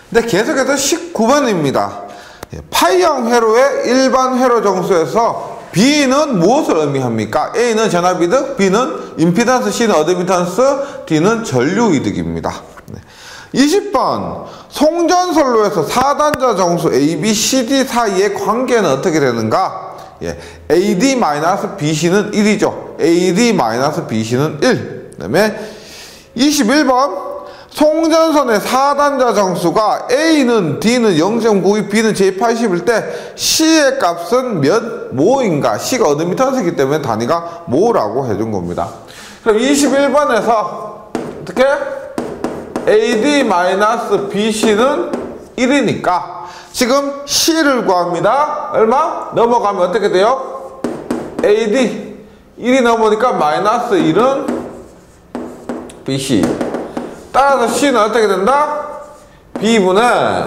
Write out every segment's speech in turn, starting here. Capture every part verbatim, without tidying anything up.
근데 계속해서 십구 번입니다. 파이형 회로의 일반 회로 정수에서 B는 무엇을 의미합니까? A는 전압이득, B는 임피던스, C는 어드미턴스, D는 전류이득입니다. 이십 번 송전선로에서 사 단자 정수 A, B, C, D 사이의 관계는 어떻게 되는가? 예, A D B C는 일이죠. A D B C는 일. 그 다음에 이십일 번 송전선의 사 단자 정수가 A는 D는 영 점 구이, B는 제이 팔십일 때 C의 값은 몇 모인가? C가 어드미턴스이기 때문에 단위가 모라고 해준 겁니다. 그럼 이십일 번에서 어떻게? A D B C는 일이니까 지금 C를 구합니다. 얼마? 넘어가면 어떻게 돼요? A D 일이 넘으니까 마이너스 일은 B C. 따라서 C는 어떻게 된다? B분의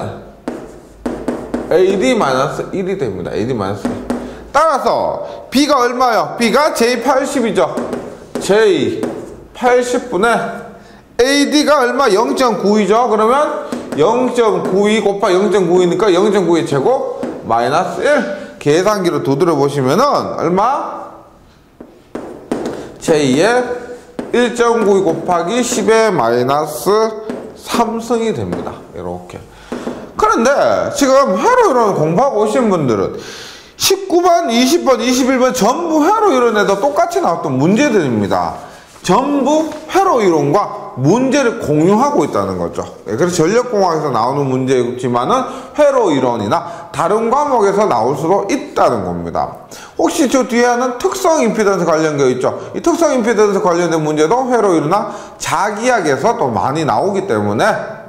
A D 일이 됩니다. A D 일. 따라서 B가 얼마요? B가 제이 팔십이죠. 제이 팔십분의 A D가 얼마? 영 점 구이죠. 그러면 영 점 구이 곱하기 영 점 구이니까 영 점 구이 제곱 마이너스 일. 계산기로 두드려 보시면은 얼마? 제이의 일 점 구이 곱하기 십의 마이너스 삼승이 됩니다. 이렇게. 그런데 지금 회로 이론 공부하고 오신 분들은 십구 번, 이십 번, 이십일 번 전부 회로 이론에도 똑같이 나왔던 문제들입니다. 전부 회로 이론과 문제를 공유하고 있다는 거죠. 그래서 전력공학에서 나오는 문제지만은 회로 이론이나 다른 과목에서 나올 수도 있다는 겁니다. 혹시 저 뒤에는 특성 임피던스 관련되어 있죠. 이 특성 임피던스 관련된 문제도 회로 이론이나 자기학에서 또 많이 나오기 때문에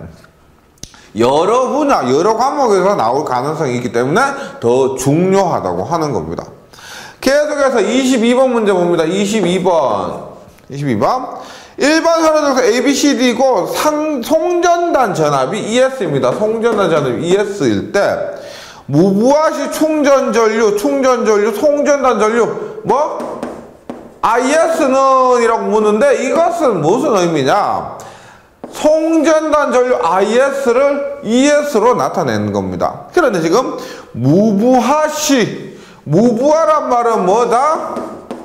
여러 분야, 여러 과목에서 나올 가능성이 있기 때문에 더 중요하다고 하는 겁니다. 계속해서 이십이 번 문제 봅니다. 이십이 번. 이십이 번. 일반 회로정수 A, B, C, D고 상, 송전단 전압이 이에스입니다. 송전단 전압이 이에스일 때 무부하시 충전전류, 충전전류, 송전단 전류 뭐? 아이에스는 이라고 묻는데 이것은 무슨 의미냐? 송전단 전류 아이에스를 이에스로 나타내는 겁니다. 그런데 지금 무부하시, 무부하란 말은 뭐다?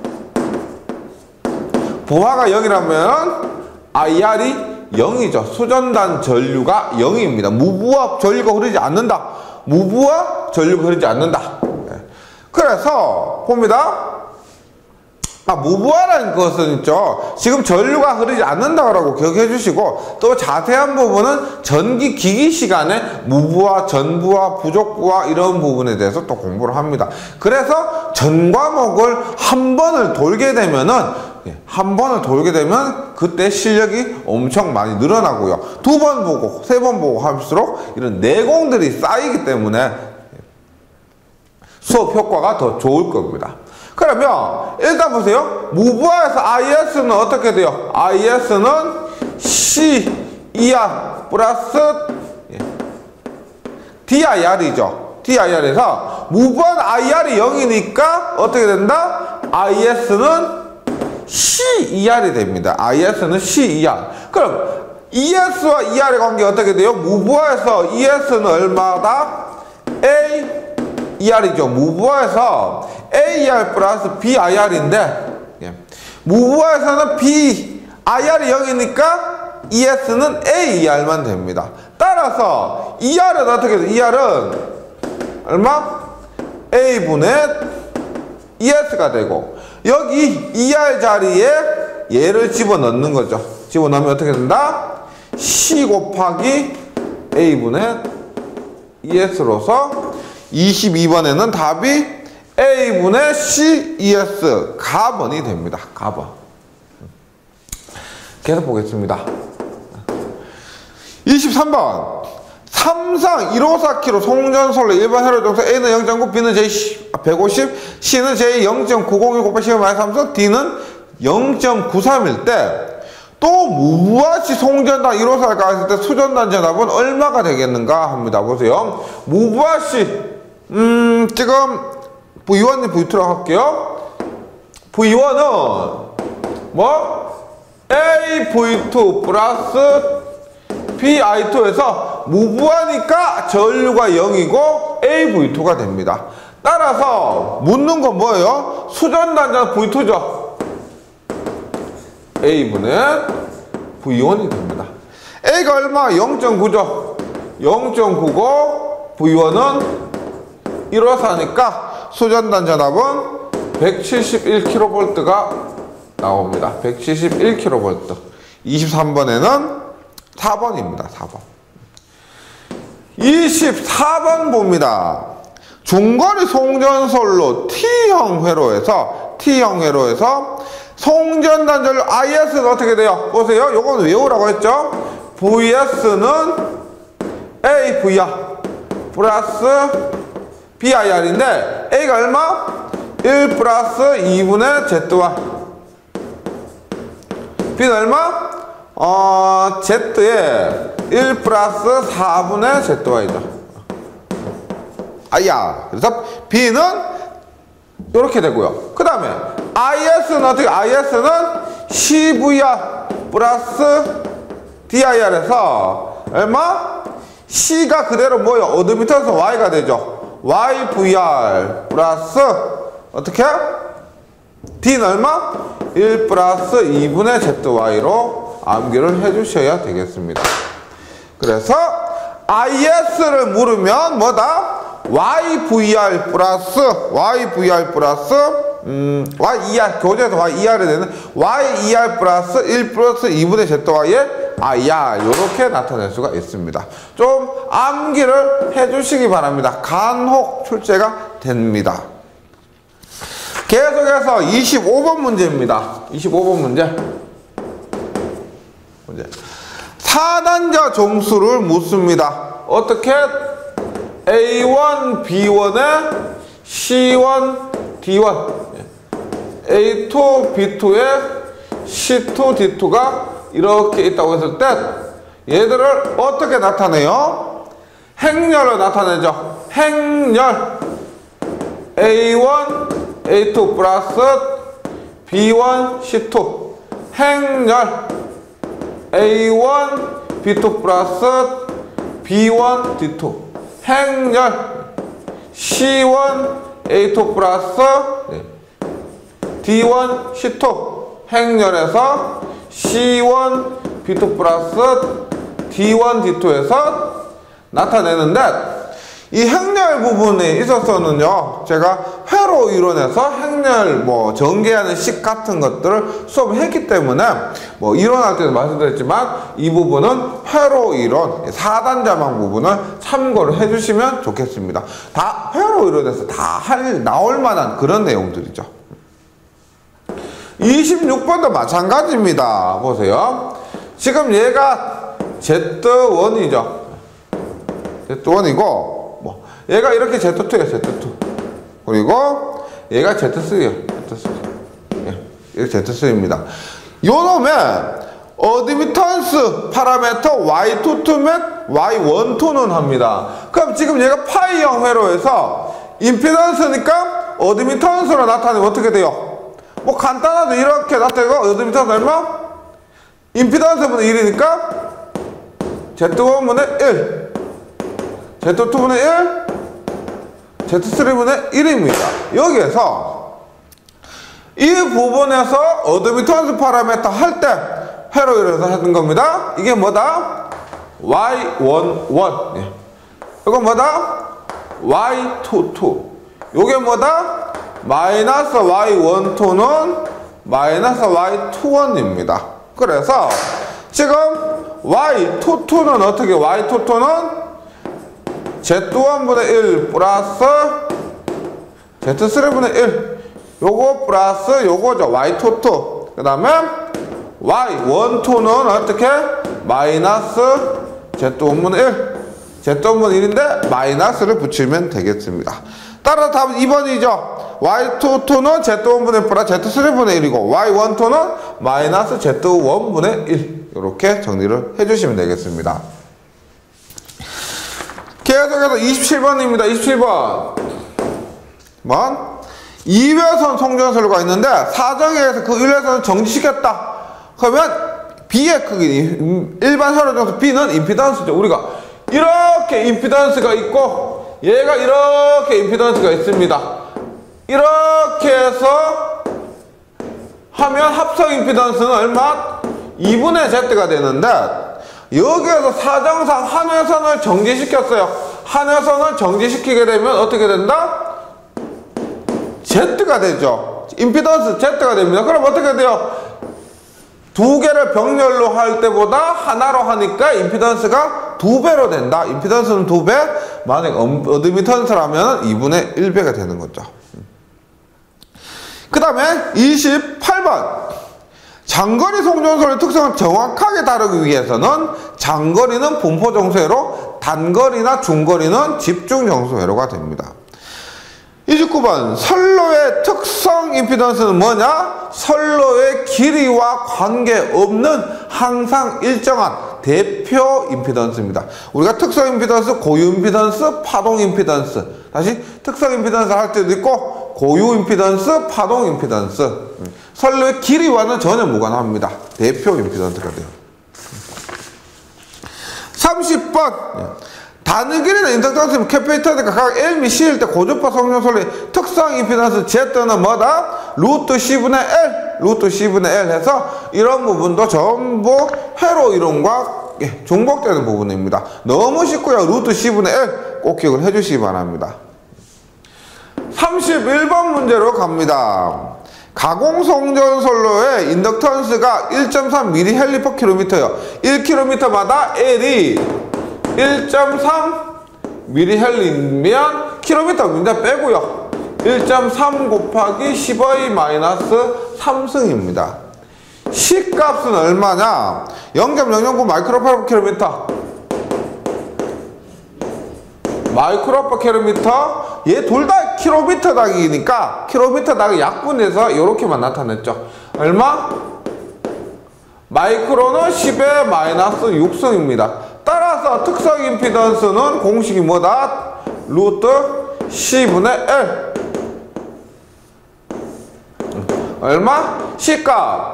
부하가 영이라면 아이알이 영이죠. 수전단 전류가 영입니다. 무부하 전류가 흐르지 않는다. 무부하 전류가 흐르지 않는다. 그래서 봅니다. 아, 무부하라는 것은 있죠. 지금 전류가 흐르지 않는다고 기억해 주시고 또 자세한 부분은 전기 기기 시간에 무부하, 전부하, 부족부하 이런 부분에 대해서 또 공부를 합니다. 그래서 전 과목을 한 번을 돌게 되면은 한 번을 돌게 되면 그때 실력이 엄청 많이 늘어나고요. 두 번 보고 세 번 보고 할수록 이런 내공들이 쌓이기 때문에 수업 효과가 더 좋을 겁니다. 그러면 일단 보세요. 무부하에서 아이에스는 어떻게 돼요? 아이에스는 씨 이알 플러스 디아이알이죠. 디아이알에서 무부한 아이알이 영이니까 어떻게 된다? 아이에스는 씨 이알이 됩니다. 아이에스는 씨 이알. 그럼 이에스와 이알의 관계 어떻게 돼요? 무부하에서 이에스는 얼마다? A 이알이죠. 무부하에서 에이 이알 플러스 비 아이알인데 예. 무부하에서는 B 아이알이 영이니까 이에스는 에이 이알만 됩니다. 따라서 이알은 어떻게 돼요? 이알은 얼마? A분의 이에스가 되고 여기 이알 자리에 얘를 집어넣는 거죠. 집어넣으면 어떻게 된다? C 곱하기 A분의 이에스로서 이십이 번에는 답이 A분의 씨 이에스 가번이 됩니다. 가번. 계속 보겠습니다. 이십삼 번. 삼상 일오사 킬로미터 송전선로 일반 회로정수 A는 영 점 구, B는 제이 백오십, C는 제이 영 점 구공일 곱하기 십의 마이너스 삼승, D는 영 점 구삼일 때 또 무부하시 송전단 일오사를 가했을 때 수전단 전압은 얼마가 되겠는가 합니다. 보세요. 무부하시 음 지금 브이 원이 브이 투라고 할게요. 브이 원은 뭐? 에이 브이 투 플러스 비 아이 투에서 무부하니까 전류가 영이고 에이 브이 투가 됩니다. 따라서 묻는 건 뭐예요? 수전단자 브이 투죠. A분의 브이 원이 됩니다. A가 얼마? 영 점 구죠. 영 점 구고 브이 원은 일어서 하니까 수전단자 답은 백칠십일 킬로볼트가 나옵니다. 백칠십일 킬로볼트. 이십삼 번에는 사 번입니다. 사 번. 이십사 번 봅니다. 중거리 송전솔로 T형 회로에서 T형 회로에서 송전단전류 아이에스는 어떻게 돼요? 보세요. 요건 외우라고 했죠? 브이에스는 에이 브이 알 플러스 비 아이 알인데 A가 얼마? 일 플러스 이분의 제드 와이. B는 얼마? 어, Z에 일 플러스 사분의 제드 와이죠. 아야. 그래서 B는 이렇게 되고요. 그 다음에 아이에스는 어떻게? 아이에스는 씨 브이 알 플러스 디 아이 알에서 얼마? C가 그대로 뭐예요? 어드미턴스 Y가 되죠. 와이 브이 알 플러스 어떻게? D는 얼마? 일 플러스 이분의 제드 와이로 암기를 해주셔야 되겠습니다. 그래서 아이에스를 물으면 뭐다? 와이 브이 알 플러스 와이 브이 알 플러스 음, 와이 이 알 교재에서 와이 이 알이 되는 와이 이 알 플러스 일 플러스 이분의 제드 와이의 아야 이렇게 나타낼 수가 있습니다. 좀 암기를 해주시기 바랍니다. 간혹 출제가 됩니다. 계속해서 이십오 번 문제입니다. 이십오 번 문제. 문제. 사단자 종수를 묻습니다. 어떻게? 에이 원, 비 원에 씨 원, 디 원, 에이 투, 비 투에 씨 투, 디 투가 이렇게 있다고 했을 때 얘들을 어떻게 나타내요? 행렬로 나타내죠. 행렬 에이 원, 에이 투 플러스 비 원, 씨 투 행렬 에이 원, 비 투 플러스 비 원, 디 투 행렬 씨 원, 에이 투 플러스 디 원, 씨 투 행렬에서 씨 원, 비 투 플러스 디 원, 디 투에서 나타내는데 이 행렬 부분에 있어서는요, 제가 회로 이론에서 행렬 뭐 전개하는 식 같은 것들을 수업했기 때문에 뭐 이론할 때도 말씀드렸지만 이 부분은 회로 이론 사 단자망 부분을 참고를 해주시면 좋겠습니다. 다 회로 이론에서 다 할 나올 만한 그런 내용들이죠. 이십육 번도 마찬가지입니다. 보세요. 지금 얘가 제드 원이죠. 제드 원이고 뭐 얘가 이렇게 제드 투예요. 제드 투. 그리고 얘가 제드 쓰리예요. 제드 쓰리. 예, 이게 제드 쓰리입니다. 요놈의 어드미턴스 파라미터 와이 이십이 및 와이 십이는 합니다. 그럼 지금 얘가 파이형 회로에서 임피던스니까 어드미턴스로 나타내면 어떻게 돼요? 뭐 간단하죠. 이렇게 나타내고 어드미턴스 얼마? 임피던스분의 일이니까 제드 원분의 일, 제드 투분의 일, 제드 쓰리분의 일입니다. 여기에서 이 부분에서 어드미턴스 파라미터 할 때 회로 이래서 하는 겁니다. 이게 뭐다? 와이 십일. 예. 이건 뭐다? 와이 이십이. 요게 뭐다? 마이너스 와이 십이는 마이너스 와이 이십일입니다. 그래서 지금 와이 이십이는 어떻게? 와이 이십이는 제드 원분의 일 플러스 제드 쓰리분의 일 요거 플러스 요거죠. 와이 이십이. 그 다음에 와이 십이는 어떻게? 마이너스 제드 원분의 일 제드 원분의 일인데 마이너스를 붙이면 되겠습니다. 따라서 답은 이 번이죠. 와이 이십이는 제드 원분의 일 플러스 제드 쓰리분의 일이고 와이 십이는 마이너스 제드 원분의 일 이렇게 정리를 해주시면 되겠습니다. 계속해서 이십칠 번입니다. 이십칠 번. 뭐? 이 회선 송전솔로가 있는데 사정에 의해서 그 일 회선을 정지시켰다. 그러면 B의 크기, 일반 회로 정수 B는 임피던스죠. 우리가 이렇게 임피던스가 있고 얘가 이렇게 임피던스가 있습니다. 이렇게 해서 하면 합성 임피던스는 얼마? 이분의 Z가 되는데 여기에서 사정상 한 회선을 정지시켰어요. 한 회선을 정지시키게 되면 어떻게 된다? Z가 되죠. 임피던스 Z가 됩니다. 그럼 어떻게 돼요? 두 개를 병렬로 할 때보다 하나로 하니까 임피던스가 두 배로 된다. 임피던스는 두 배, 만약 어드미턴스라면 이분의 일 배가 되는 거죠. 그 다음에 이십팔 번. 장거리 송전소의 특성을 정확하게 다루기 위해서는 장거리는 분포 정수회로, 단거리나 중거리는 집중 정수회로가 됩니다. 이십구 번. 선로의 특성 임피던스는 뭐냐? 선로의 길이와 관계없는 항상 일정한 대표 임피던스입니다. 우리가 특성 임피던스, 고유 임피던스, 파동 임피던스. 다시 특성 임피던스 할 때도 있고 고유 임피던스, 파동 임피던스. 선로의 길이와는 전혀 무관합니다. 대표 임피던스가 돼요. 삼십 번. 단위 길이는 인덕턴스 캐피터가 각 L 및 C일 때 고주파 송전선의 특성 임피던스 Z는 뭐다? 루트 C분의 L, 루트 C분의 L 해서 이런 부분도 전부 회로 이론과 예, 중복되는 부분입니다. 너무 쉽고요. 루트 C분의 L 꼭 기억을 해주시기 바랍니다. 삼십일 번 문제로 갑니다. 가공송전선로의 인덕턴스가 일 점 삼 밀리헬리/킬로미터요. 일 킬로미터마다 L이 일 점 삼 밀리헬리면 킬로미터입니다. 빼고요. 일 점 삼 곱하기 십의 마이너스 삼승입니다. C 값은 얼마냐? 영 점 영영구 마이크로파라킬로미터. 마이크로파킬로미터. 얘 둘 다 킬로미터 당이니까 킬로미터 당이 약분해서 이렇게만 나타냈죠. 얼마? 마이크로는 십의 마이너스 육승입니다. 따라서 특성 임피던스는 공식이 뭐다? 루트 C분의 L. 얼마? C 값.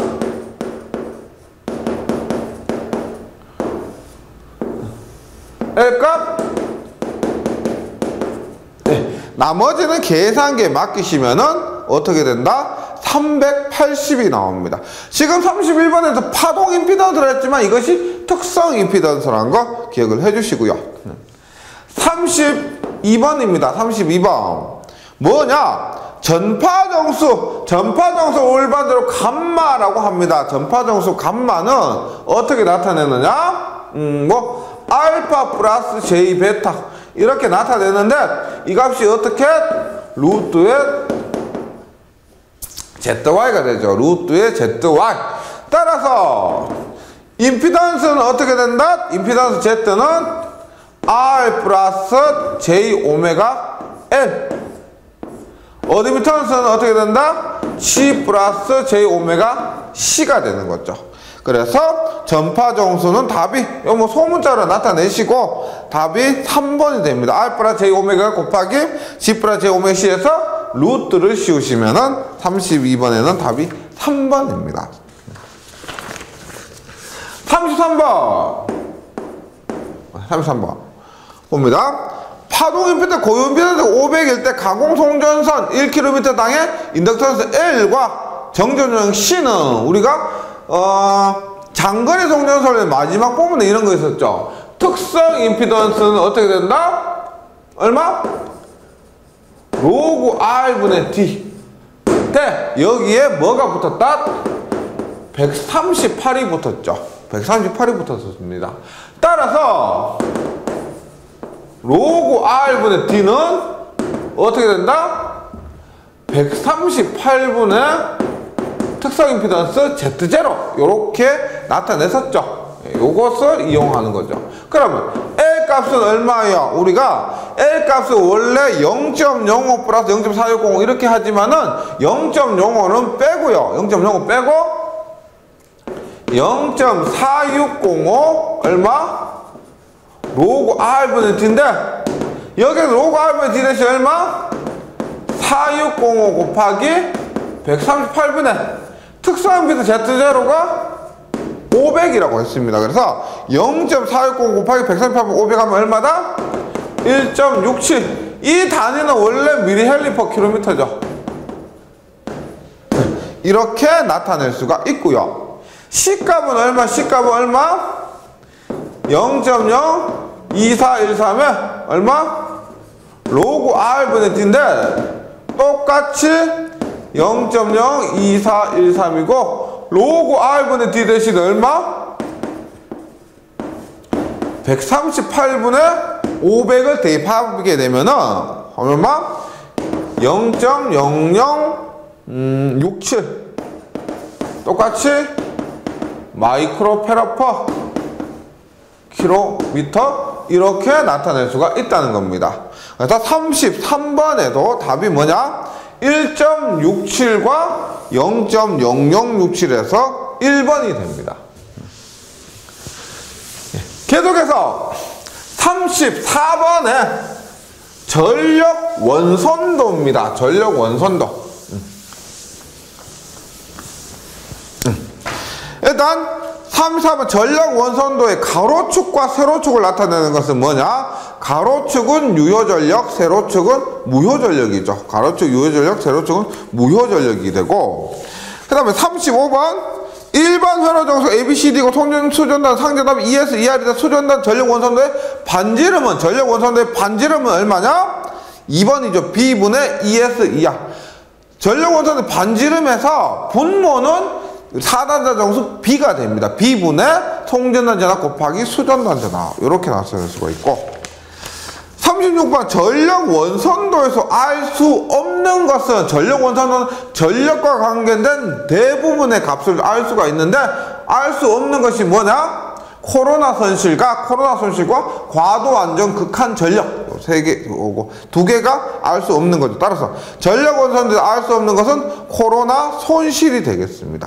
L 값. 네. 나머지는 계산기에 맡기시면은 어떻게 된다? 삼백팔십이 나옵니다. 지금 삼십일 번에서 파동 임피던스를 했지만 이것이 특성 임피던스라는 거 기억을 해주시고요. 삼십이 번입니다. 삼십이 번. 뭐냐? 전파정수. 전파정수 일반적으로 감마라고 합니다. 전파정수 감마는 어떻게 나타내느냐? 음, 뭐, 알파 플러스 제이 베타. 이렇게 나타내는데 이 값이 어떻게? 루트의 제트와이가 되죠. 루트의 제트와이. 따라서 임피던스는 어떻게 된다? 임피던스 Z는 R 플러스 J 오메가 L. 어드미턴스는 어떻게 된다? C 플러스 J 오메가 C가 되는 거죠. 그래서 전파 정수는 답이 뭐 소문자로 나타내시고 답이 삼 번이 됩니다. R 플러스 J 오메가 곱하기 C 플러스 J 오메가 C에서 루트를 씌우시면은 삼십이 번에는 답이 삼 번입니다. 삼십삼 번. 삼십삼 번. 봅니다. 파동 임피던스, 고유 임피던스 오백일 때 가공송전선 일 킬로미터 당의 인덕턴스 L과 정전용 C는 우리가 어, 장거리 송전선의 마지막 부분에 이런 거 있었죠. 특성 임피던스는 어떻게 된다? 얼마? 로그 R분의 D. 때 여기에 뭐가 붙었다? 백삼십팔이 붙었죠. 백삼십팔이 붙었습니다. 따라서 로그 R분의 D는 어떻게 된다? 백삼십팔 분의 특성 임피던스 제트 제로 이렇게 나타냈었죠. 요것을 이용하는 거죠. 그러면 L 값은 얼마예요? 우리가 L 값은 원래 영 점 영오 플러스 영 점 사육공 이렇게 하지만은 영 점 영오는 빼고요. 영 점 영오 빼고 영 점 사육공오 얼마? 로그 R분의 D인데 여기서 로그 R분의 D 대신 얼마? 사육공오 곱하기 백삼십팔 분의 특성 임피던스 제트 제로가 오백이라고 했습니다. 그래서 영 점 사육공 곱하기 백삼십팔 번 오백 하면 얼마다? 일 점 육칠. 이 단위는 원래 미리헬리 퍼 킬로미터죠. 이렇게 나타낼 수가 있고요. C값은 얼마? C값은 얼마? 영 점 영 이사일삼에 얼마? 로그 R분의 D인데 똑같이 영 점 영 이사일삼이고 로그 R분의 D 대신 얼마? 백삼십팔 분의 오백을 대입하게 되면은 얼마? 영 점 영영 육칠 똑같이 마이크로 페라 퍼 킬로미터 이렇게 나타낼 수가 있다는 겁니다. 그래서 삼십삼 번에도 답이 뭐냐? 일 점 육칠과 영 점 영영육칠에서 일 번이 됩니다. 계속해서 삼십사 번에 전력 원선도입니다. 전력 원선도. 일단 삼십사 번 전력 원선도의 가로축과 세로축을 나타내는 것은 뭐냐? 가로축은 유효전력, 세로축은 무효전력이죠. 가로축 유효전력, 세로축은 무효전력이 되고, 그 다음에 삼십오 번 일반 회로정수 에이비씨디고 통전 수전단 상전답 이에스 이알이다. 수전단 전력 원선도의 반지름은 전력 원선도의 반지름은 얼마냐? 이 번이죠. B분의 이에스 이알. 전력 원선도의 반지름에서 분모는 사단자 정수 B가 됩니다. B분의 통전단 전압 곱하기 수전단 전압. 이렇게 나타낼 수가 있고, 삼십육 번 전력 원선도에서 알 수 없는 것은, 전력 원선도는 전력과 관계된 대부분의 값을 알 수가 있는데 알 수 없는 것이 뭐냐? 코로나 손실과 코로나 손실과 과도 안정 극한 전력 세 개 오고 두 개가 알 수 없는 거죠. 따라서 전력 원선도에서 알 수 없는 것은 코로나 손실이 되겠습니다.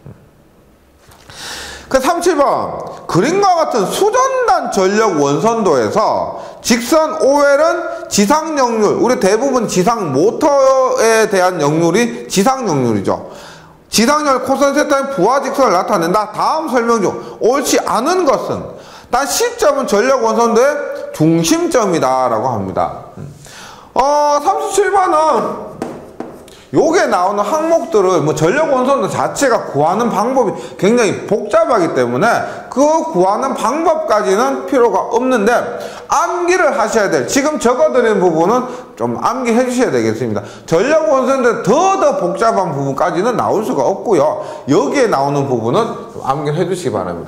그 삼십칠 번 그림과 같은 수전단 전력 원선도에서 직선 오엘은 지상 역률, 우리 대부분 지상 모터에 대한 역률이 지상 역률이죠. 지상열 코사인 세타인 부하 직선을 나타낸다. 다음 설명 중 옳지 않은 것은, 단 C점은 전력 원선도의 중심점이다 라고 합니다. 어, 삼십칠 번은 요게 나오는 항목들을 뭐 전력 원선도 자체가 구하는 방법이 굉장히 복잡하기 때문에 그 구하는 방법까지는 필요가 없는데 암기를 하셔야 될, 지금 적어드린 부분은 좀 암기해 주셔야 되겠습니다. 전력 원선도 더 더 복잡한 부분까지는 나올 수가 없고요. 여기에 나오는 부분은 좀 암기를 해 주시기 바랍니다.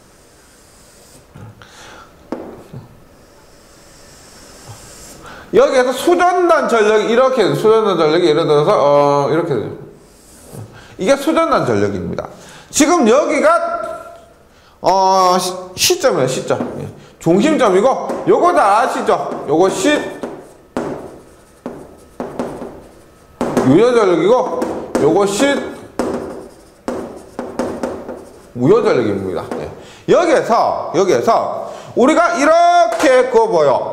여기에서 수전단 전력이 이렇게, 수전단 전력이 예를 들어서 어 이렇게 돼요. 이게 수전단 전력입니다. 지금 여기가 어 시, 시점이에요. 시점. 예. 중심점이고 요거 다 아시죠? 요거 시 유효전력이고 요거 시 무효전력입니다. 예. 여기에서 여기에서 우리가 이렇게 그어보여.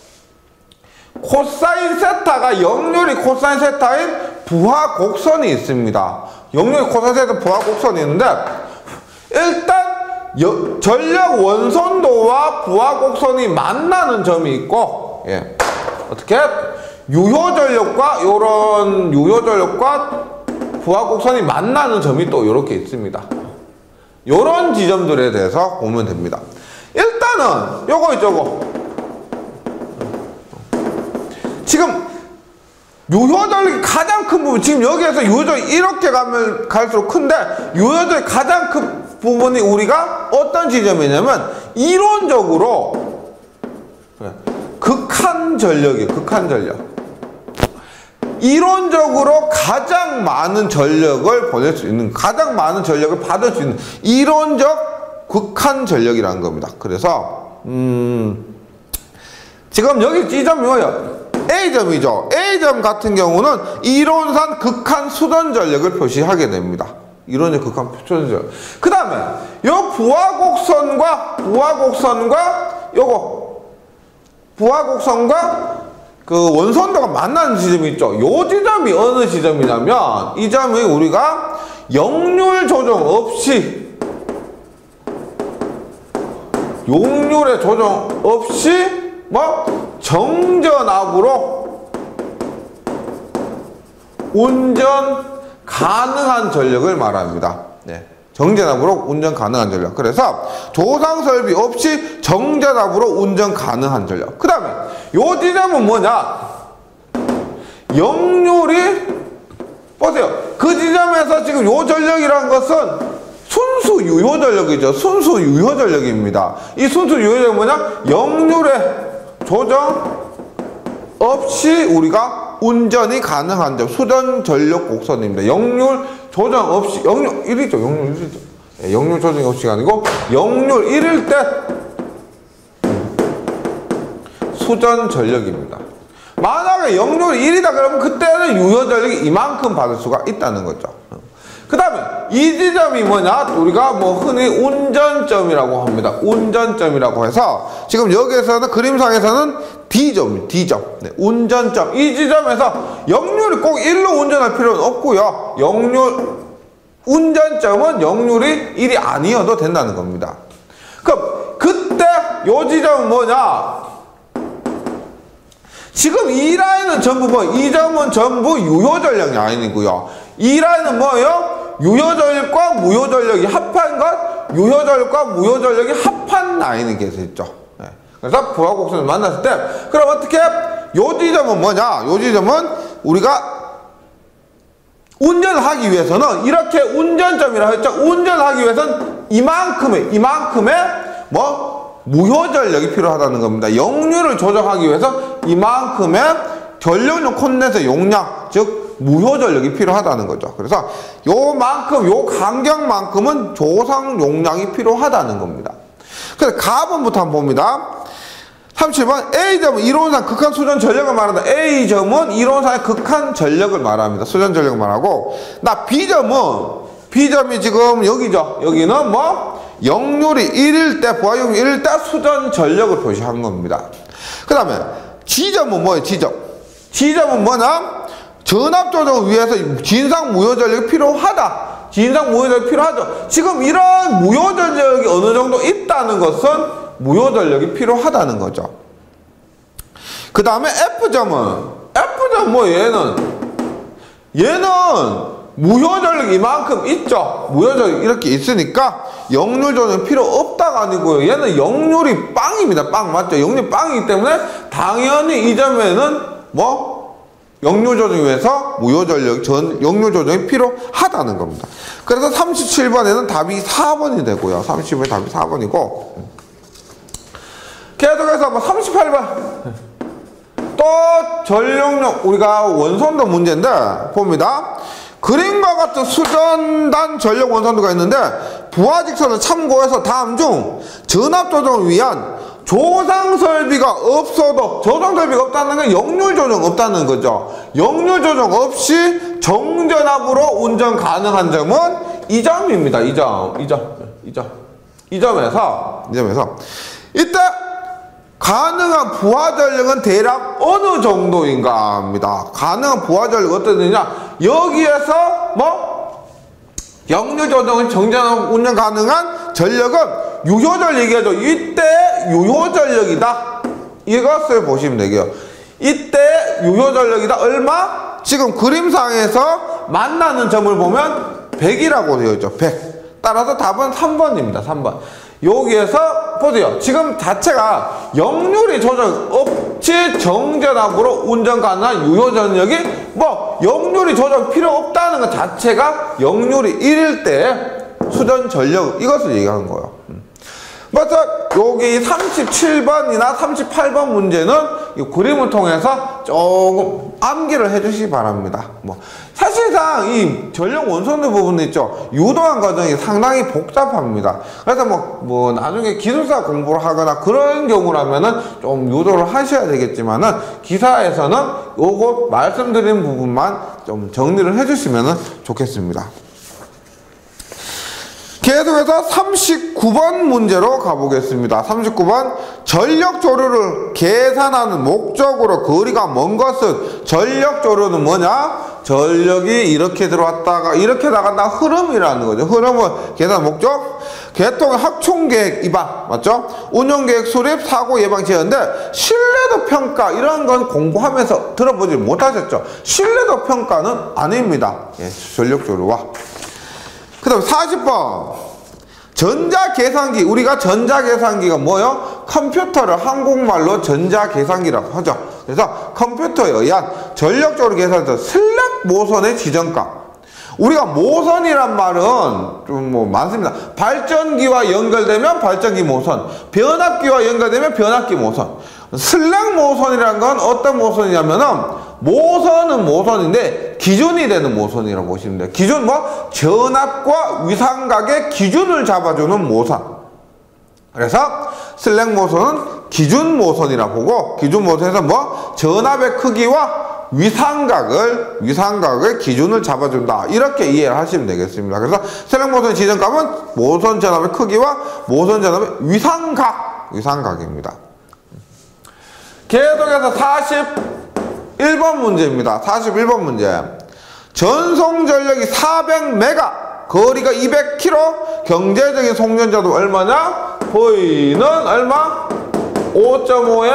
코사인 세타가 역률이 코사인 세타인 부하 곡선이 있습니다. 역률이 코사인 세타 부하 곡선이 있는데 일단 여, 전력 원선도와 부하 곡선이 만나는 점이 있고, 예. 어떻게? 유효 전력과 요런 유효 전력과 부하 곡선이 만나는 점이 또 이렇게 있습니다. 요런 지점들에 대해서 보면 됩니다. 일단은 요거 있죠. 지금 유효전력이 가장 큰 부분, 지금 여기에서 유효전력이 이렇게 가면 갈수록 큰데 유효전력이 가장 큰 부분이 우리가 어떤 지점이냐면 이론적으로 극한 전력이에요. 극한 전력. 이론적으로 가장 많은 전력을 보낼 수 있는, 가장 많은 전력을 받을 수 있는 이론적 극한 전력이라는 겁니다. 그래서 음 지금 여기 지점이 뭐예요? A점이죠. A점 같은 경우는 이론상 극한 수전 전력을 표시하게 됩니다. 이론적 극한 수전 전력. 그 다음에 요 부하 곡선과 부하 곡선과 요거 부하 곡선과 그 원선도가 만나는 지점이 있죠. 요 지점이 어느 지점이냐면 이 점이 우리가 역률 조정 없이 용률의 조정 없이 뭐 정전압으로 운전 가능한 전력을 말합니다. 네. 정전압으로 운전 가능한 전력. 그래서 조상 설비 없이 정전압으로 운전 가능한 전력. 그 다음에 요 지점은 뭐냐? 역률이 보세요. 그 지점에서 지금 요 전력이라는 것은 순수 유효 전력이죠. 순수 유효 전력입니다. 이 순수 유효 전력은 뭐냐? 역률의 조정 없이 우리가 운전이 가능한 점. 수전 전력 곡선입니다. 역률 조정 없이, 역률 일이죠. 역률 일이죠. 네, 역률 조정이 없이가 아니고 역률 일일 때 수전 전력입니다. 만약에 역률 일이다 그러면 그때는 유효 전력이 이만큼 받을 수가 있다는 거죠. 그 다음에 이 지점이 뭐냐? 우리가 뭐 흔히 운전점이라고 합니다. 운전점이라고 해서 지금 여기에서는 그림상에서는 D점, D점. 네, 운전점. 이 지점에서 역률이 꼭 일로 운전할 필요는 없고요. 역률, 운전점은 역률이 일이 아니어도 된다는 겁니다. 그럼 그때 요 지점은 뭐냐? 지금 이 라인은 전부 뭐, 이 점은 전부 유효 전력 라인이고요. 이 라인은 뭐예요? 유효 전력과 무효 전력이 합한 것, 유효 전력과 무효 전력이 합한 라인이 계시죠. 네. 그래서 부하곡선을 만났을 때, 그럼 어떻게? 요 지점은 뭐냐? 요 지점은 우리가 운전을 하기 위해서는 이렇게 운전점이라 했죠. 운전을 하기 위해서는 이만큼의, 이만큼의 뭐, 무효 전력이 필요하다는 겁니다. 역률을 조정하기 위해서 이만큼의 전력용 콘덴서 용량, 즉 무효 전력이 필요하다는 거죠. 그래서 요만큼, 요 간격만큼은 조상 용량이 필요하다는 겁니다. 그래서 가번부터 한번 봅니다. 삼십칠 번 A점은 이론상 극한 수전 전력을 말한다. A점은 이론상의 극한 전력을 말합니다. 수전 전력을 말하고, 나 B점은, B점이 지금 여기죠. 여기는 뭐 역률이 일일 때, 부하용률이 일일 때 수전 전력을 표시한 겁니다. 그 다음에 G점은 뭐예요? G점. G점은 뭐냐? 전압 조정을 위해서 진상 무효 전력이 필요하다. 진상 무효 전력이 필요하죠. 지금 이런 무효 전력이 어느 정도 있다는 것은 무효 전력이 필요하다는 거죠. 그 다음에 F점은, F점 뭐 얘는, 얘는 무효 전력이 이만큼 있죠. 무효 전력이 이렇게 있으니까 역률 조정이 필요 없다가 아니고요. 얘는 역률이 빵입니다. 빵 맞죠? 역률이 빵이기 때문에 당연히 이 점에는 뭐 역률 조정을 위해서 무효 전력, 전, 역률 조정이 필요하다는 겁니다. 그래서 삼십칠 번에는 답이 사 번이 되고요. 삼십칠 번에 답이 사 번이고. 계속해서 뭐 삼십팔 번. 또 전력용, 우리가 원선도 문제인데, 봅니다. 그림과 같은 수전단 전력 원선도가 있는데, 부하직선을 참고해서 다음 중 전압 조정을 위한 조상 설비가 없어도, 조상 설비가 없다는 건 역률 조정 없다는 거죠. 역률 조정 없이 정전압으로 운전 가능한 점은 이 점입니다. 이 점, 이 점, 이 점. 이 점에서, 이 점에서. 이때 가능한 부하 전력은 대략 어느 정도인가 합니다. 가능한 부하 전력 어떤 데냐? 여기에서 뭐 역률 조정은 정전압 운전 가능한 전력은 유효 전력이죠. 이때 유효 전력이다. 이것을 보시면 되고요. 이때 유효 전력이다. 얼마? 지금 그림상에서 만나는 점을 보면 백이라고 되어 있죠. 백. 따라서 답은 삼 번입니다. 삼 번. 여기에서 보세요. 지금 자체가 역률이 조정 없이 정전압으로 운전 가능한 유효 전력이 뭐 역률이 조정 필요 없다는 것 자체가 역률이 일일 때 수전 전력 이것을 얘기하는 거예요. 맞아. 여기 삼십칠 번이나 삼십팔 번 문제는 이 그림을 통해서 조금 암기를 해주시기 바랍니다. 뭐 사실상 이 전력 원선도 부분 있죠. 유도한 과정이 상당히 복잡합니다. 그래서 뭐, 뭐 나중에 기술사 공부를 하거나 그런 경우라면은 좀 유도를 하셔야 되겠지만은 기사에서는 요거 말씀드린 부분만 좀 정리를 해주시면 좋겠습니다. 계속해서 삼십구 번 문제로 가보겠습니다. 삼십구 번 전력 조류를 계산하는 목적으로 거리가 먼 것은 전력 조류는 뭐냐? 전력이 이렇게 들어왔다가 이렇게 나간다 흐름이라는 거죠. 흐름은 계산 목적. 개통의 확충계획 입안, 맞죠? 운영계획 수립, 사고 예방 제어인데 신뢰도 평가 이런 건 공부하면서 들어보지 못하셨죠? 신뢰도 평가는 아닙니다. 예, 전력조류와. 그 다음에 사십 번 전자계산기. 우리가 전자계산기가 뭐요? 컴퓨터를 한국말로 전자계산기라고 하죠. 그래서 컴퓨터에 의한 전력조류 계산에서 슬랙 모선의 지정값. 우리가 모선이란 말은 좀 뭐 많습니다. 발전기와 연결되면 발전기 모선, 변압기와 연결되면 변압기 모선. 슬랙 모선이라는 건 어떤 모선이냐면은 모선은 모선인데 기준이 되는 모선이라고 보시면 돼요. 기준 뭐? 전압과 위상각의 기준을 잡아주는 모선. 그래서 슬랙 모선은 기준 모선이라고 보고, 기준 모선에서 뭐? 전압의 크기와 위상각을, 위상각의 기준을 잡아준다. 이렇게 이해를 하시면 되겠습니다. 그래서 슬랙 모선의 지정값은 모선 전압의 크기와 모선 전압의 위상각, 위상각입니다. 계속해서 사십일 번 문제입니다. 사십일 번 문제. 전송 전력이 사백 메가, 거리가 이백 킬로미터, 경제적인 송전자도 얼마냐? V는 얼마? 오 점 오에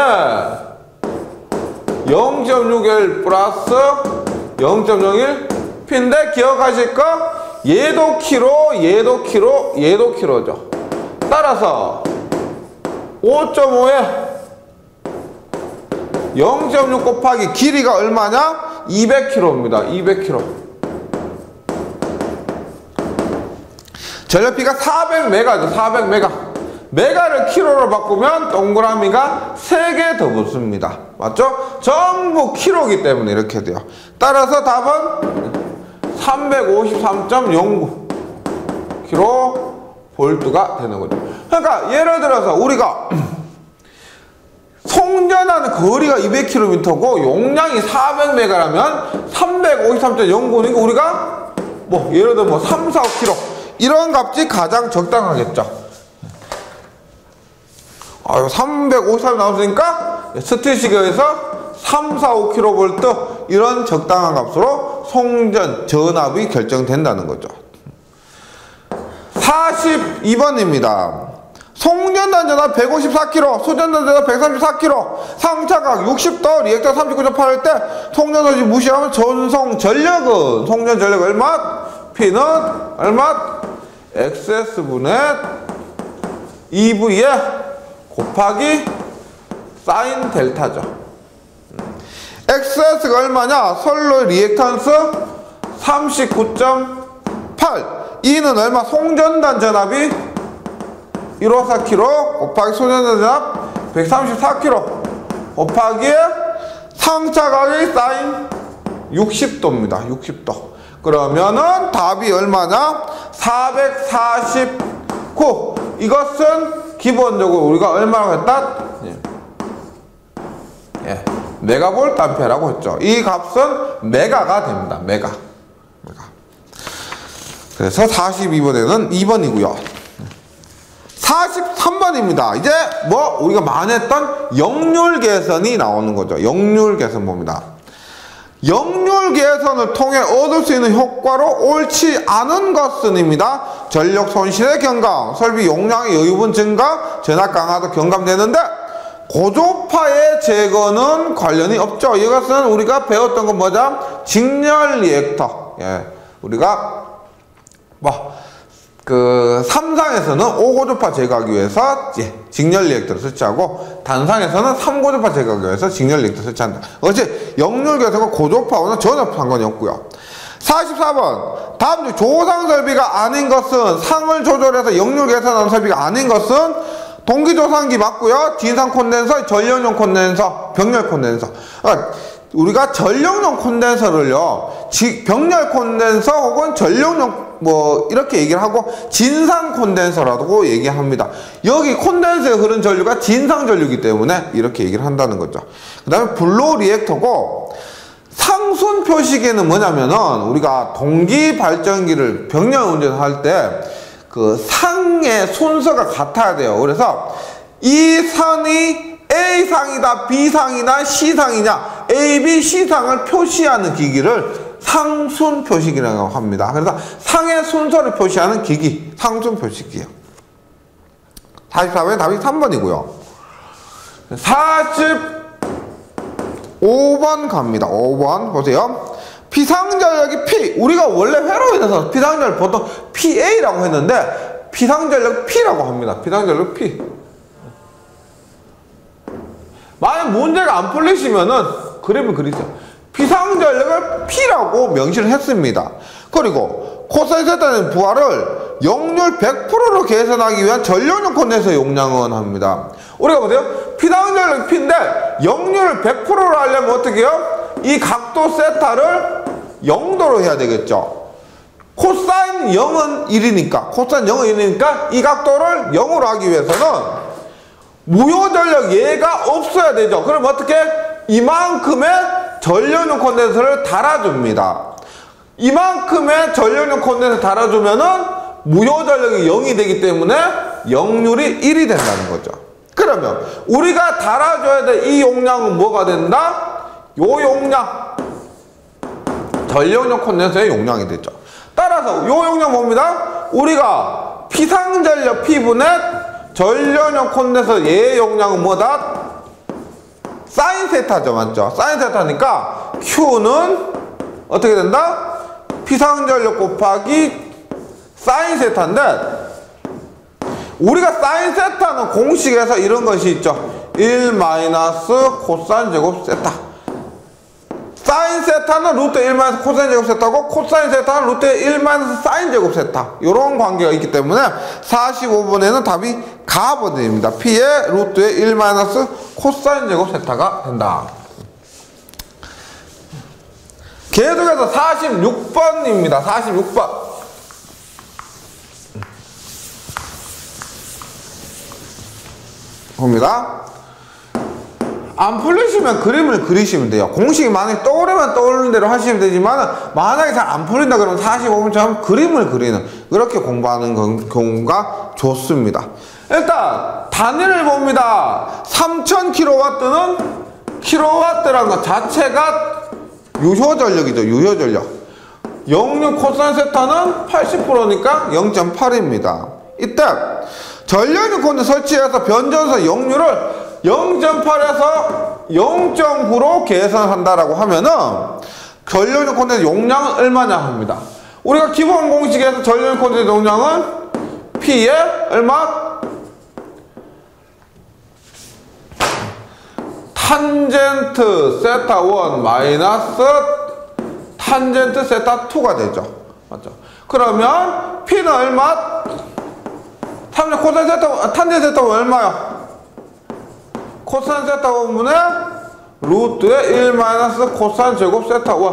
영 점 육일 플러스 영 점 영일 P인데 기억하실 거? 얘도 킬로, 얘도 킬로, 얘도 킬로죠. 따라서 오 점 오에 영 점 육 곱하기 길이가 얼마냐? 이백 킬로미터입니다. 이백 킬로미터. 전력비가 사백 메가죠. 사백 메가. 메가를 킬로로 바꾸면 동그라미가 세 개 더 붙습니다. 맞죠? 전부 킬로이기 때문에 이렇게 돼요. 따라서 답은 삼백오십삼 점 영구 킬로 볼트가 되는 거죠. 그러니까 예를 들어서 우리가 송전하는 거리가 이백 킬로미터고 용량이 사백 메가라면 삼백오십삼 점 영구니까 우리가 뭐 예를 들어 뭐 삼, 사, 오 킬로미터 이런 값이 가장 적당하겠죠. 아유, 삼백오십삼 나왔으니까 스티시계에서 삼, 사, 오 킬로볼트 이런 적당한 값으로 송전 전압이 결정된다는 거죠. 사십이 번입니다. 송전단 전압 백오십사 킬로미터, 소전단 전압 백삼십사 킬로미터, 상차각 육십 도, 리액터 삼십구 점 팔 할 때 송전 소지 무시하면 전송 전력은 송전 전력 얼마? P는 얼마? 엑스에스분의 이 브이에 곱하기 사인 델타죠. 엑스에스가 얼마냐? 선로 리액턴스 삼십구 점 팔. E는 얼마? 송전단 전압이 백오십사 킬로미터 곱하기 소전단 전압 백삼십사 킬로미터 곱하기 상차각의 사인 육십 도입니다. 육십 도. 그러면은 답이 얼마냐? 사백사십구. 이것은 기본적으로 우리가 얼마라고 했다? 예. 예. 메가볼트 암페어라고 했죠. 이 값은 메가가 됩니다. 메가. 메가. 그래서 사십이 번에는 이 번이고요. 사십삼 번입니다. 이제 뭐 우리가 많이 했던 역률 개선이 나오는 거죠. 역률 개선 봅니다. 역률 개선을 통해 얻을 수 있는 효과로 옳지 않은 것은입니다. 전력 손실의 경감, 설비 용량의 여유분 증가, 전압 강화도 경감되는데 고조파의 제거는 관련이 없죠. 이것은 우리가 배웠던 건 뭐죠? 직렬 리액터. 예, 우리가 뭐 그 삼상에서는 오고조파 제거하기 위해서 예, 직렬 리액터를 설치하고 단상에서는 삼고조파 제거하기 위해서 직렬 리액터를 설치한다. 어째 역률 개선과 고조파와는 전혀 상관이 없고요. 사십사 번 다음 중 조상 설비가 아닌 것은 상을 조절해서 역률 개선하는 설비가 아닌 것은 동기조상기 맞고요. 진상 콘덴서, 전력용 콘덴서, 병렬 콘덴서. 그러니까 우리가 전력용 콘덴서를요, 병렬 콘덴서 혹은 전력용 뭐 이렇게 얘기를 하고 진상 콘덴서라고 얘기합니다. 여기 콘덴서에 흐른 전류가 진상 전류이기 때문에 이렇게 얘기를 한다는 거죠. 그 다음에 블로우 리액터고 상순 표시기는 뭐냐면은 우리가 동기 발전기를 병렬 운전할 때 그 상의 순서가 같아야 돼요. 그래서 이 상이 A상이다, B상이나 C상이냐, A, B, C상을 표시하는 기기를 상순 표시기라고 합니다. 그래서 상의 순서를 표시하는 기기, 상순 표시기예요. 사십사 번의 답이 삼 번이고요. 사십오 번 갑니다. 오 번 보세요. 피상전력이 P, 우리가 원래 회로에 있어서 피상전력 보통 피에이라고 했는데 피상전력 P라고 합니다. 피상전력 P. 만약 문제가 안 풀리시면은 그림을 그리세요. 피상전력을 P라고 명시를 했습니다. 그리고 코사인 세타는 부하를 역률 백 퍼센트로 계산하기 위한 전력용 콘덴서 용량은 합니다. 우리가 보세요. 피상전력 P인데 역률 백 퍼센트로 하려면 어떻게 해요? 이 각도 세타를 영도로 해야 되겠죠. 코사인 영은 일이니까 코사인 영은 일이니까 이 각도를 영으로 하기 위해서는 무효전력 얘가 없어야 되죠. 그럼 어떻게? 이만큼의 전력용 콘덴서를 달아줍니다. 이만큼의 전력용 콘덴서 달아주면은 무효전력이 영이 되기 때문에 역률이 일이 된다는 거죠. 그러면 우리가 달아줘야 될 이 용량은 뭐가 된다? 요 용량, 전력용 콘덴서의 용량이 되죠. 따라서 요 용량 뭡니다? 우리가 피상전력 P분의 전력용 콘덴서 얘의 용량은 뭐다? 사인 세타죠, 맞죠? 사인 세타니까 Q는 어떻게 된다? 피상전력 곱하기 사인 세타인데 우리가 사인 세타는 공식에서 이런 것이 있죠. 일 마이너스 코사인 제곱 세타. 사인 세타는 루트 일 마이너스 코사인 제곱 세타고 코사인 세타는 루트 일 마이너스 사인 제곱 세타. 이런 관계가 있기 때문에 사십오 번에는 답이 가버드입니다. P의 루트의 일 마이너스 코사인 제곱 세타가 된다. 계속해서 사십육 번입니다. 사십육 번. 봅니다. 안 풀리시면 그림을 그리시면 돼요. 공식이 만약에 떠오르면 떠오르는 대로 하시면 되지만 만약에 잘 안 풀린다 그러면 사십오 분처럼 그림을 그리는 그렇게 공부하는 경우가 좋습니다. 일단 단위를 봅니다. 삼천 킬로와트는 킬로와트라는 것 자체가 유효전력이죠. 유효전력. 역률 코사인 세타는 팔십 퍼센트니까 영 점 팔입니다. 이때 전력용 콘덴서 설치해서 변전소 역률을 영 점 팔에서 영 점 구로 계산한다라고 하면은 전력용 콘덴서 용량은 얼마냐 합니다. 우리가 기본 공식에서 전력용 콘덴서 용량은 P에 얼마? 탄젠트 세타 일 마이너스 탄젠트 세타 이가 되죠. 맞죠? 그러면 P는 얼마? 삼 코사인 세타, 탄젠트 세타가 얼마요? 코사인 세타 원분의 루트의 일 마이너스 코사인 제곱 세타 일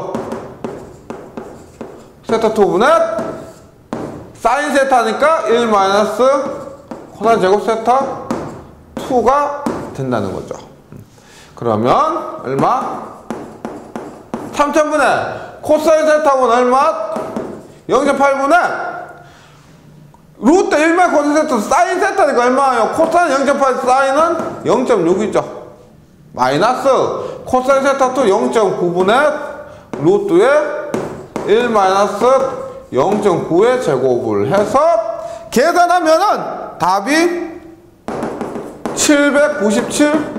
세타 이 분의 사인 세타니까 일 마이너스 코사인 제곱 세타 이가 된다는 거죠. 그러면 얼마? 삼천 분의 코사인 세타는 얼마? 영 점 팔 분의 루트 일 마이너스 코사인 세타 사인 세타니까 얼마예요? 코사인 영 점 팔 사인은 영 점 육이죠. 마이너스 코사인 세타 이 영 점 구 분의 루트의 일 마이너스 영 점 구의 제곱을 해서 계산하면은 답이 칠백구십칠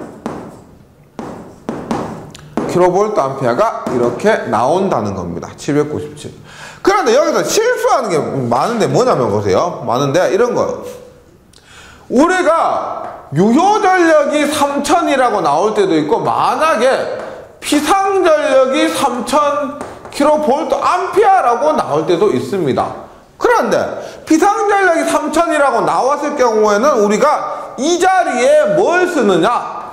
킬로볼트 암페어가 이렇게 나온다는 겁니다. 칠백구십칠. 그런데 여기서 실수하는 게 많은데 뭐냐면 보세요. 많은데 이런 거예요. 우리가 유효전력이 삼천이라고 나올 때도 있고 만약에 피상전력이 삼천 킬로볼트 암페어라고 나올 때도 있습니다. 그런데 피상전력이 삼천이라고 나왔을 경우에는 우리가 이 자리에 뭘 쓰느냐?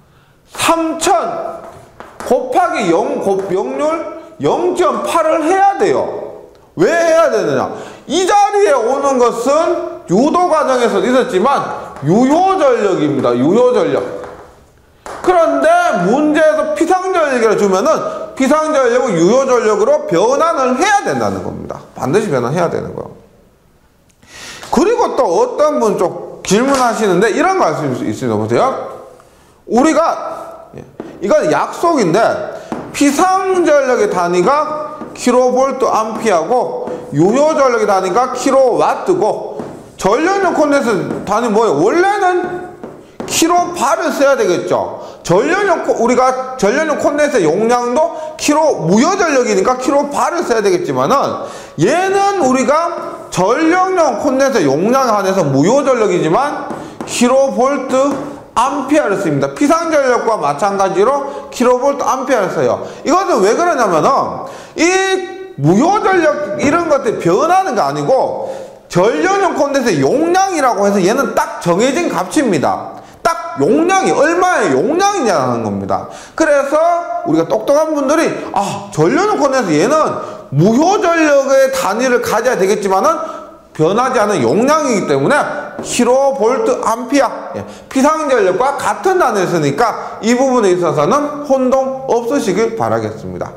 삼천 곱하기 영, 곱, 역률 영 점 팔을 해야 돼요. 왜 해야 되느냐? 이 자리에 오는 것은 유도 과정에서 있었지만 유효전력입니다. 유효전력. 그런데 문제에서 피상전력이라 주면은 피상전력을 유효전력으로 변환을 해야 된다는 겁니다. 반드시 변환해야 되는 거예요. 그리고 또 어떤 분 좀 질문하시는데 이런 거 할 수 있습니다. 보세요. 우리가 이건 약속인데 피상전력의 단위가 킬로볼트 암페어고 유효전력의 단위가 킬로와트고 전력용 콘덴서 단위 뭐예요? 원래는 킬로바를 써야 되겠죠. 전력용, 우리가 전력용 콘덴서 용량도 킬로, 무효전력이니까 킬로바를 써야 되겠지만은, 얘는 우리가 전력용 콘덴서 용량에 한해서 무효전력이지만 킬로볼트 암페어를 씁니다. 피상전력과 마찬가지로 킬로볼트 암페어를 써요. 이것은 왜 그러냐면은 이 무효전력 이런 것들이 변하는 게 아니고 전력용 콘덴서 용량이라고 해서 얘는 딱 정해진 값입니다. 딱 용량이 얼마의 용량이냐는 겁니다. 그래서 우리가 똑똑한 분들이 아 전력용 콘덴서 얘는 무효전력의 단위를 가져야 되겠지만은 변하지 않은 용량이기 때문에 킬로볼트 암페어, 피상전력과 같은 단위를 쓰니까 이 부분에 있어서는 혼동 없으시길 바라겠습니다.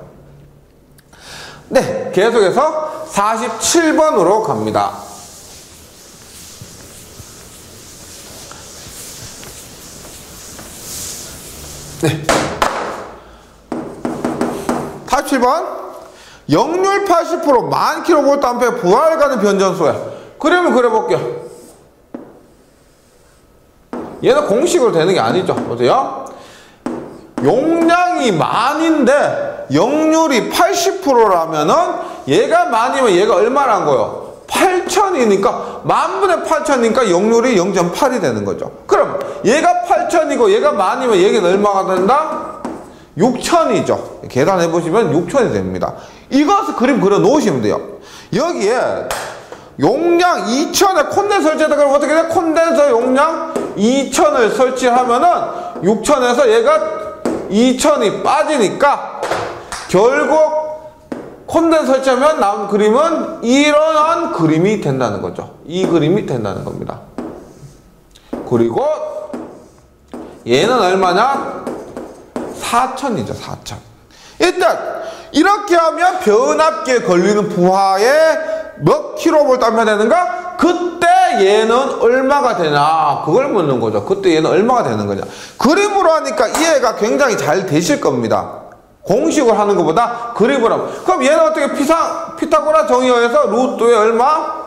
네, 계속해서 사십칠 번으로 갑니다. 네. 사십칠 번. 역률 팔십 퍼센트 만 킬로볼트 암페어 부하를 가는 변전소에. 그러면 그려볼게요. 얘는 공식으로 되는 게 아니죠. 보세요. 용량이 만인데 역률이 팔십 퍼센트라면은 얘가 만이면 얘가 얼마란 거예요? 팔천이니까 만분의 팔천이니까 역률이 영 점 팔이 되는 거죠. 그럼 얘가 팔천이고 얘가 만이면 얘는 얼마가 된다? 육천이죠. 계산해 보시면 육천이 됩니다. 이것을 그림 그려 놓으시면 돼요. 여기에 용량 이천에 콘덴서 설치하다 그러면 어떻게 돼? 콘덴서 용량 이천을 설치하면은 육천에서 얘가 이천이 빠지니까 결국 콘덴서 설치하면 나온 그림은 이러한 그림이 된다는 거죠. 이 그림이 된다는 겁니다. 그리고 얘는 얼마냐? 사천이죠. 사천. 일단 이렇게 하면 변압기에 걸리는 부하에 몇 킬로볼트 암페어 되는가? 그때 얘는 얼마가 되냐? 그걸 묻는 거죠. 그때 얘는 얼마가 되는 거냐? 그림으로 하니까 이해가 굉장히 잘 되실 겁니다. 공식으로 하는 것보다 그림으로 하면. 그럼 얘는 어떻게 피상, 피타고라 정의어에서 루트에 얼마?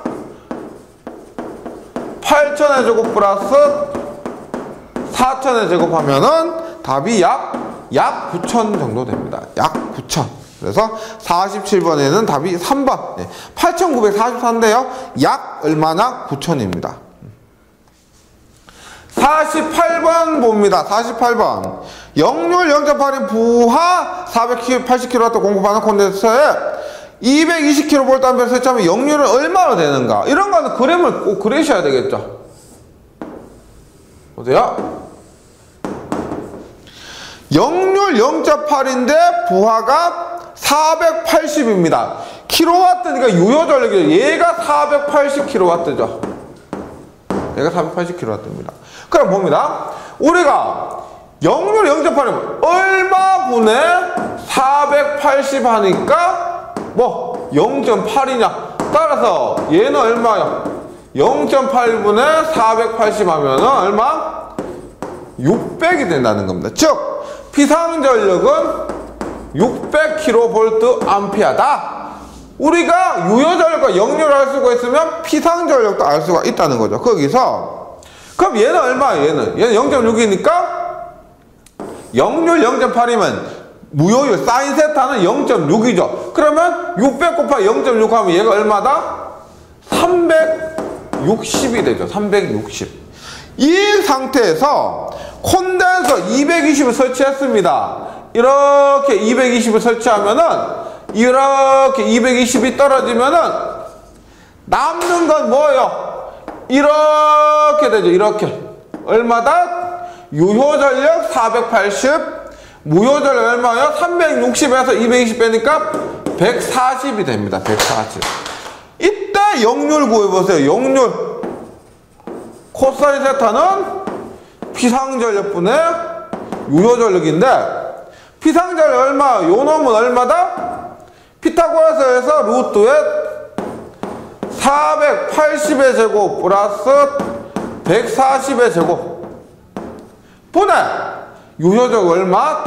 팔천의 제곱 플러스 사천의 제곱 하면은 답이 약, 약 구천 정도 됩니다. 약 구천. 그래서 사십칠 번에는 답이 삼 번. 네. 팔천구백사십사인데요. 약 얼마나? 구천입니다. 사십팔 번 봅니다. 사십팔 번. 역률 영 점 팔인 부하 사백팔십 킬로와트 공급하는 콘덴서에 이백이십 킬로볼트 암페어 설치하면 역률은 얼마나 되는가? 이런 거는 그림을 꼭 그리셔야 되겠죠. 보세요. 역률 영 점 팔인데 부하가 사백팔십입니다. 킬로와트니까 유효전력이죠. 얘가 사백팔십 킬로와트죠. 얘가 사백팔십 킬로와트입니다. 그럼 봅니다. 우리가 역률 영 점 팔이면 얼마 분의 사백팔십 하니까 뭐 영 점 팔이냐? 따라서 얘는 얼마요? 영 점 팔 분의 사백팔십 하면은 얼마? 육백이 된다는 겁니다. 즉 피상전력은 육백 킬로볼트 암페어다. 우리가 유효전력과 역률을 알 수가 있으면 피상전력도 알 수가 있다는 거죠. 거기서 그럼 얘는 얼마예요? 얘는 얘는 영 점 육이니까 역률 영 점 팔이면 무효율 사인 세타는 영 점 육이죠. 그러면 육백 곱하기 영 점 육 하면 얘가 얼마다? 삼백육십이 되죠. 삼백육십. 이 상태에서 콘덴서 이백이십을 설치했습니다. 이렇게 이백이십을 설치하면은 이렇게 이백이십이 떨어지면은 남는 건 뭐예요? 이렇게 되죠. 이렇게 얼마다? 유효전력 사백팔십, 무효전력 얼마요? 삼백육십에서 이백이십 빼니까 백사십이 됩니다. 백사십. 이때 역률 구해보세요. 역률 코사인 세타는 피상전력분의 유효전력인데 피상전력 얼마? 요 놈은 얼마다? 피타고라스에서 루트에 사백팔십의 제곱 플러스 백사십의 제곱 분의 유효전력 얼마?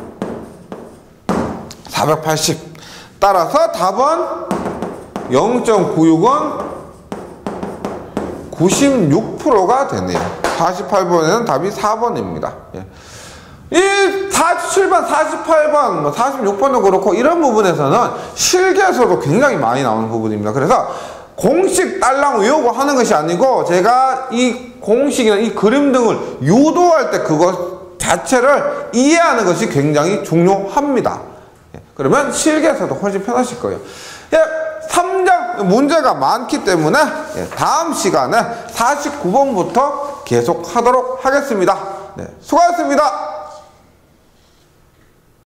사백팔십. 따라서 답은 영 점 구육은 구십육 퍼센트가 되네요. 사십팔 번에는 답이 사 번입니다. 예. 이 사십칠 번, 사십팔 번, 뭐 사십육 번도 그렇고 이런 부분에서는 실기에서도 굉장히 많이 나오는 부분입니다. 그래서 공식 딸랑 외우고 하는 것이 아니고 제가 이 공식이나 이 그림 등을 유도할 때 그것 자체를 이해하는 것이 굉장히 중요합니다. 예. 그러면 실기에서도 훨씬 편하실 거예요. 예, 삼 장 문제가 많기 때문에 예, 다음 시간에 사십구 번부터 계속 하도록 하겠습니다. 네, 수고하셨습니다.